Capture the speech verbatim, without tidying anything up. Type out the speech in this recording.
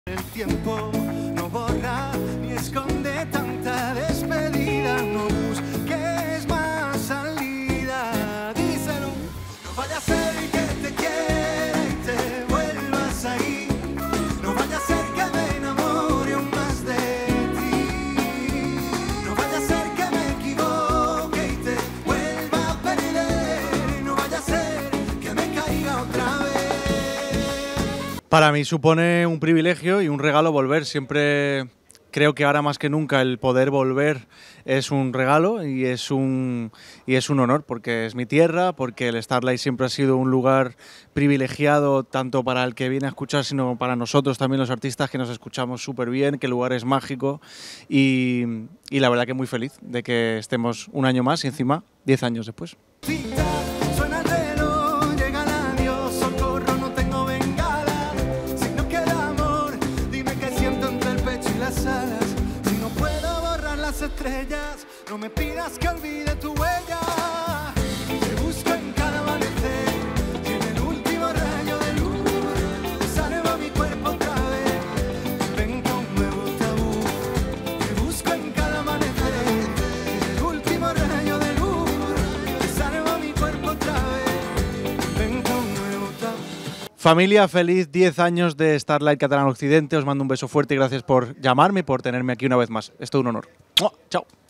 El tiempo no borra ni esconde tanta despedida, no busques más salida, díselo. No vaya a ser que te quiera y te vuelvas ahí, no vaya a ser que me enamore aún más de ti, no vaya a ser que me equivoque y te vuelva a perder, no vaya a ser que me caiga otra vez. Para mí supone un privilegio y un regalo volver. Siempre creo que ahora más que nunca el poder volver es un regalo y es un, y es un honor, porque es mi tierra, porque el Starlight siempre ha sido un lugar privilegiado tanto para el que viene a escuchar, sino para nosotros también los artistas que nos escuchamos súper bien, que el lugar es mágico y, y la verdad que muy feliz de que estemos un año más y encima diez años después. Suena el reloj, llega el adiós, socorro, no tengo bengala. Si no queda amor, dime qué siento entre el pecho y las alas. Si no puedo borrar las estrellas, no me pidas que olvide tu huella. Te busco en cada amanecer, y en el último rayo de luz te salva mi cuerpo otra vez. Ven con un nuevo tabú. Te busco en cada amanecer, y en el último rayo de luz te salva mi cuerpo otra vez. Ven con un nuevo tabú. Familia, feliz diez años de Starlight Catalán Occidente. Os mando un beso fuerte y gracias por llamarme y por tenerme aquí una vez más. Es todo un honor. ¡Mua! Chao.